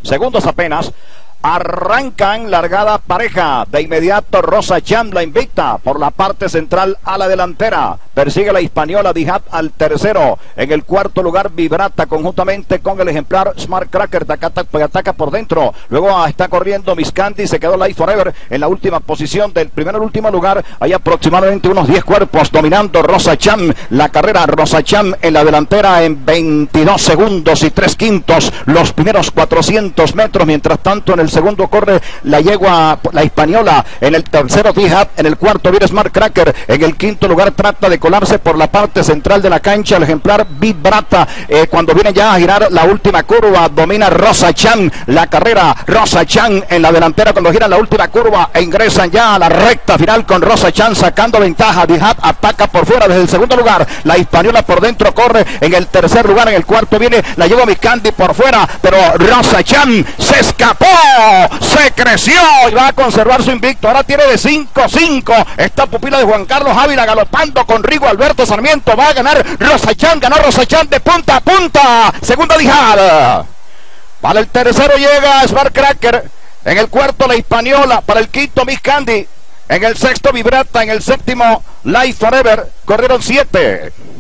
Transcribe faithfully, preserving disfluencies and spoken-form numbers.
segundos apenas. Arrancan largada pareja. De inmediato Rosa Cham, la invicta por la parte central a la delantera. Persigue la Hispaniola Dijat al tercero. En el cuarto lugar Vibrata conjuntamente con el ejemplar Smart Cracker que ataca, que ataca por dentro. Luego está corriendo Miss Candy. Se quedó Life Forever en la última posición del primero al último lugar. Hay aproximadamente unos diez cuerpos dominando Rosa Cham. La carrera Rosa Cham en la delantera en veintidós segundos y tres quintos. Los primeros cuatrocientos metros. Mientras tanto en el segundo corre la yegua, la Hispaniola. En el tercero Dijat. En el cuarto viene Smart Cracker. En el quinto lugar trata de colarse por la parte central de la cancha el ejemplar Vibrata. Eh, cuando viene ya a girar la última curva, domina Rosa Cham la carrera. Rosa Cham en la delantera cuando gira la última curva e ingresan ya a la recta final con Rosa Cham sacando ventaja. Dijat ataca por fuera desde el segundo lugar. La Hispaniola por dentro corre en el tercer lugar. En el cuarto viene la lleva Miss Candy por fuera, pero Rosa Cham se escapó, se creció y va a conservar su invicto. Ahora tiene de cinco cinco esta pupila de Juan Carlos Ávila galopando con Rigo Alberto Sarmiento. Va a ganar Rosa Cham, ganó Rosa Cham de punta a punta. Segunda Dijat. Para el tercero llega Smart Cracker. En el cuarto la Hispaniola. Para el quinto Miss Candy. En el sexto Vibrata. En el séptimo Life Forever. Corrieron siete.